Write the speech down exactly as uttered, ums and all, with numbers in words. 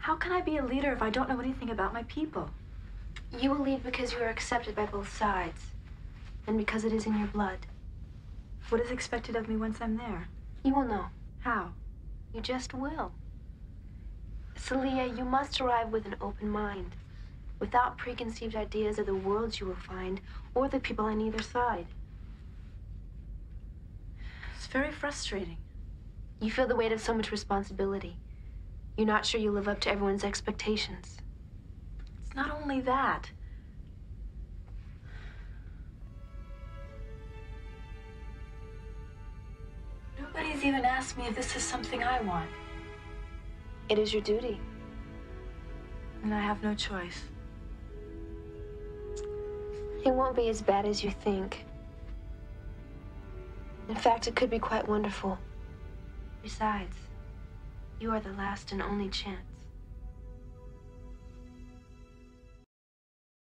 How can I be a leader if I don't know anything about my people? You will lead because you are accepted by both sides, and because it is in your blood. What is expected of me once I'm there? You will know. How? You just will. Celia, you must arrive with an open mind, without preconceived ideas of the worlds you will find, or the people on either side. It's very frustrating. You feel the weight of so much responsibility. You're not sure you live up to everyone's expectations. It's not only that. Nobody's even asked me if this is something I want. It is your duty. And I have no choice. It won't be as bad as you think. In fact, it could be quite wonderful. Besides, you are the last and only chance.